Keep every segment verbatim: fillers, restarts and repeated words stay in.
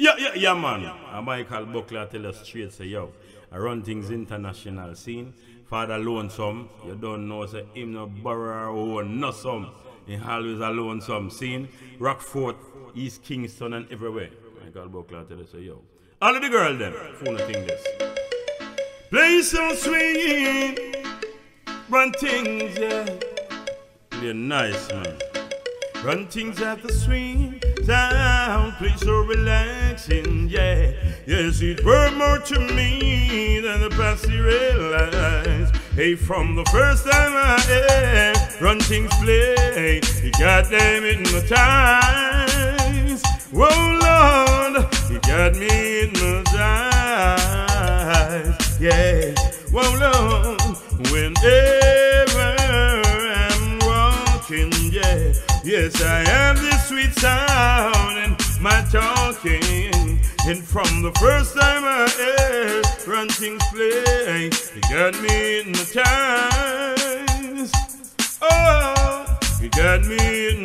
Yeah, yeah, yeah, man. And Michael Buckler tell us straight, say, yo, I run things international scene. Father lonesome, you don't know, say, him no borrow or no some. He always a lonesome scene. Rockfort, East Kingston, and everywhere. Michael Buckler tell us, say, yo. All of the girls, them, phone thing this. Play some sweet, run things, yeah. Play nice, man. Run things at the swing sound, play so relaxing, yeah. Yes, it were more to me than the past he realized. Hey, from the first time I heard run things play, he got them hypnotized. Whoa, Lord, he got me hypnotized, yeah. Whoa, Lord, whenever I'm walking, yeah. Yes, I have this sweet sound in my talking. And from the first time I heard run things play, he got me hypnotized. Oh, he got me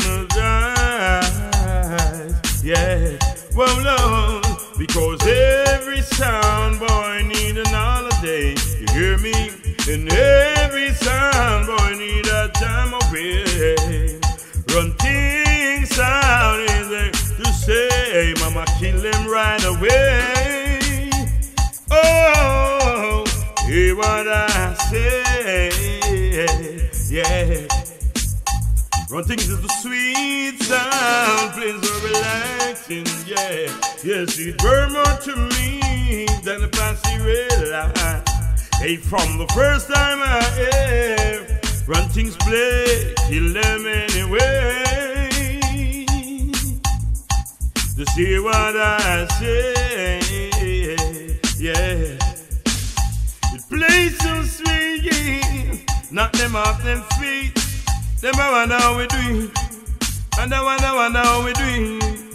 hypnotized. Yeah, well, Lord, because every sound boy need an holiday. You hear me? And every sound boy need a time away. Run things out is there to say, Mama kill them right away. Oh, hear what I say, yeah. Run things is the sweet sound, plays so relaxing, yeah. Yes, it burn more to me than the fancy red light. Hey, from the first time I heard run things play, kill them anyway. Just hear what I say, yeah. It plays so sweet, knock them off them feet. Them I wonder how we do it, and I wonder, wonder how we do it.